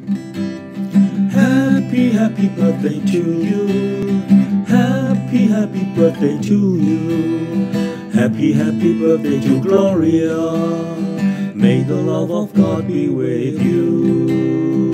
Happy, happy birthday to you. Happy, happy birthday to you. Happy, happy birthday to Gloria. May the love of God be with you.